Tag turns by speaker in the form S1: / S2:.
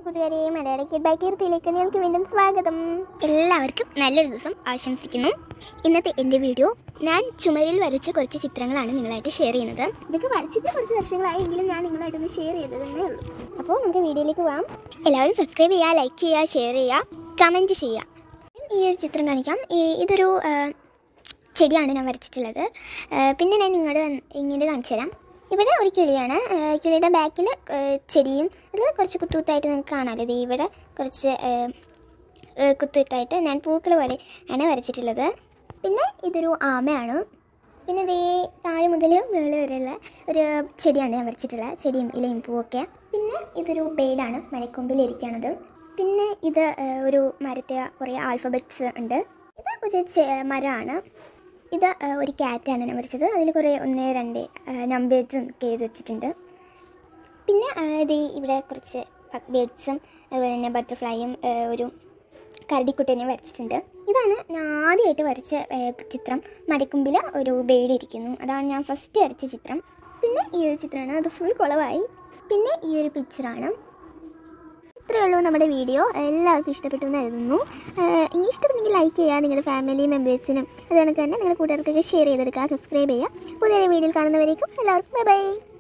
S1: കൂട്ടുകാരെ, മലയാള kid by കീർത്തിയിലേക്ക് നിങ്ങൾക്ക് വീണ്ടും സ്വാഗതം. എല്ലാവർക്കും നല്ലൊരു ദിവസം ആശംസിക്കുന്നു. ഇന്നത്തെ എൻ്റെ വീഡിയോ ഞാൻ ചുമരിൽ വരച്ച കുറച്ച് ചിത്രങ്ങളാണ് നിങ്ങളായിട്ട് ഷെയർ ചെയ്യുന്നത്. ഇതൊക്കെ വരച്ചിട്ട് കുറച്ച് വർഷങ്ങളായി, എങ്കിലും ഞാൻ നിങ്ങളായിട്ടൊന്ന് ഷെയർ ചെയ്തതന്നെ ഉള്ളൂ. അപ്പോൾ നമുക്ക് വീഡിയോയിലേക്ക് പോകാം. എല്ലാവരും സബ്സ്ക്രൈബ് ചെയ്യുക, ലൈക്ക് ചെയ്യുക, ഷെയർ ചെയ്യുക, കമൻറ്റ് ചെയ്യുക. ഈ ഒരു ചിത്രം കാണിക്കാം. ഇതൊരു ചെടിയാണ് ഞാൻ വരച്ചിട്ടുള്ളത്. പിന്നെ ഞാൻ ഇങ്ങോട്ട് കാണിച്ചു തരാം. ഇവിടെ ഒരു കിളിയാണ്. കിളിയുടെ ബാക്കിൽ ചെടിയും അത് കുറച്ച് കുത്തുകുത്തായിട്ട് നിങ്ങൾക്ക് കാണാമല്ലോ. ഇത് ഇവിടെ കുറച്ച് കുത്തുകുത്തായിട്ട് ഞാൻ പൂക്കൾ പോലെ ആണ് വരച്ചിട്ടുള്ളത്. പിന്നെ ഇതൊരു ആമയാണ്. പിന്നെ ഇതേ താഴെ മുതൽ മുകളിൽ വരെയുള്ള ഒരു ചെടിയാണ് ഞാൻ വരച്ചിട്ടുള്ളത്, ചെടിയും ഇലയും പൂവൊക്കെ. പിന്നെ ഇതൊരു ബേഡാണ്, മരക്കൊമ്പിലിരിക്കുകയാണത്. പിന്നെ ഇത് ഒരു മരത്തെ കുറേ ആൽഫബറ്റ്സ് ഉണ്ട്. ഇത് ഒരു മരമാണ്. ഇത് ഒരു ക്യാറ്റാണ് ഞാൻ വരച്ചത്. അതിൽ കുറേ 1, 2 നമ്പേഴ്സും ഒക്കെ എഴുതി വെച്ചിട്ടുണ്ട്. പിന്നെ ഇത് ഇവിടെ കുറച്ച് ബേഡ്സും അതുപോലെ തന്നെ ബട്ടർഫ്ലൈയും ഒരു കരടിക്കുട്ടനെ വരച്ചിട്ടുണ്ട്. ഇതാണ് ഞാൻ ആദ്യമായിട്ട് വരച്ച ചിത്രം. മരക്കൊമ്പിൽ ഒരു ബേഡ് ഇരിക്കുന്നു. അതാണ് ഞാൻ ഫസ്റ്റ് വരച്ച ചിത്രം. പിന്നെ ഈ ഒരു ചിത്രമാണ്, അത് ഫുൾ കുളമായി. പിന്നെ ഈ ഒരു പിക്ചറാണ്. ഇത്രയേ ഉള്ളൂ നമ്മുടെ വീഡിയോ. എല്ലാവർക്കും ഇഷ്ടപ്പെട്ടു എന്ന് എഴുതുന്നു. ഇനി ഇഷ്ടപ്പെട്ടെങ്കിൽ ലൈക്ക് ചെയ്യുക, നിങ്ങളുടെ ഫാമിലി മെമ്പേഴ്സിനും അതുകൊണ്ട് തന്നെ നിങ്ങളുടെ കൂട്ടുകാർക്കൊക്കെ ഷെയർ ചെയ്തെടുക്കുക, സബ്സ്ക്രൈബ് ചെയ്യുക. പുതിയ വീഡിയോയിൽ കാണുന്നവരേക്കും എല്ലാവർക്കും ബൈ ബൈ.